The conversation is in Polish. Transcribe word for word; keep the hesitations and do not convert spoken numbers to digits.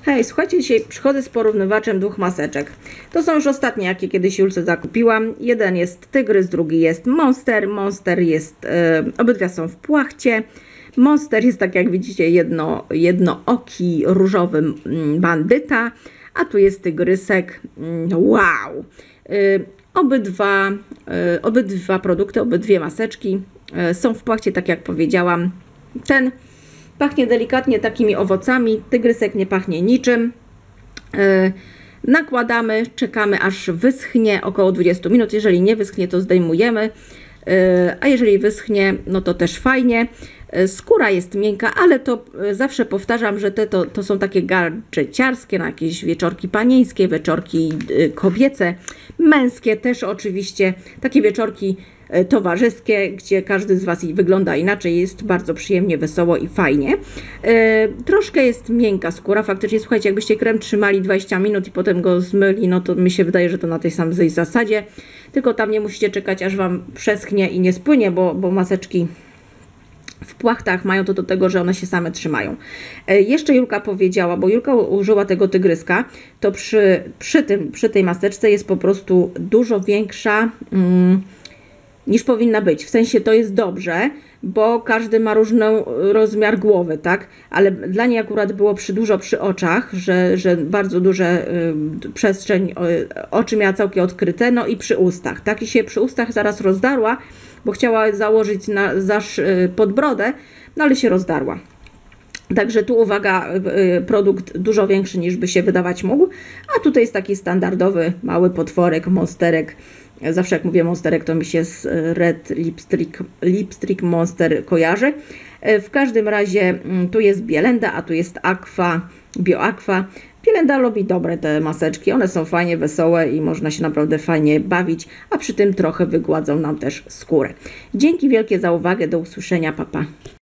Hej, słuchajcie, dzisiaj przychodzę z porównywaczem dwóch maseczek. To są już ostatnie, jakie kiedyś Julce zakupiłam. Jeden jest Tygrys, drugi jest Monster. Monster jest, e, obydwa są w płachcie. Monster jest, tak jak widzicie, jedno, jednooki różowy bandyta, a tu jest tygrysek. Wow! E, obydwa, e, obydwa produkty, obydwie maseczki e, są w płachcie, tak jak powiedziałam. Ten pachnie delikatnie takimi owocami, tygrysek nie pachnie niczym. Yy, nakładamy, czekamy aż wyschnie, około dwadzieścia minut. Jeżeli nie wyschnie, to zdejmujemy, yy, a jeżeli wyschnie, no to też fajnie. Yy, skóra jest miękka, ale to yy, zawsze powtarzam, że te to, to są takie gadżeciarskie, na jakieś wieczorki panieńskie, wieczorki yy, kobiece, męskie też oczywiście, takie wieczorki towarzyskie, gdzie każdy z Was wygląda inaczej, jest bardzo przyjemnie, wesoło i fajnie. E, troszkę jest miękka skóra, faktycznie, słuchajcie, jakbyście krem trzymali dwadzieścia minut i potem go zmyli, no to mi się wydaje, że to na tej samej zasadzie, tylko tam nie musicie czekać, aż Wam przeschnie i nie spłynie, bo, bo maseczki w płachtach mają to do tego, że one się same trzymają. E, jeszcze Julka powiedziała, bo Julka użyła tego tygryska, to przy, przy, tym, przy tej maseczce jest po prostu dużo większa mm, niż powinna być. W sensie to jest dobrze, bo każdy ma różny rozmiar głowy, tak? Ale dla niej akurat było przy dużo przy oczach, że, że bardzo duże y, przestrzeń, y, oczy miała całkiem odkryte, no i przy ustach, tak? I się przy ustach zaraz rozdarła, bo chciała założyć na zaż y, pod brodę, no ale się rozdarła. Także tu uwaga, produkt dużo większy niż by się wydawać mógł, a tutaj jest taki standardowy mały potworek, monsterek. Zawsze jak mówię monsterek, to mi się z Red Lipstick, Lipstick Monster kojarzy. W każdym razie tu jest Bielenda, a tu jest Aqua, BioAqua. Bielenda lubi dobre te maseczki, one są fajnie wesołe i można się naprawdę fajnie bawić, a przy tym trochę wygładzą nam też skórę. Dzięki wielkie za uwagę, do usłyszenia, pa pa.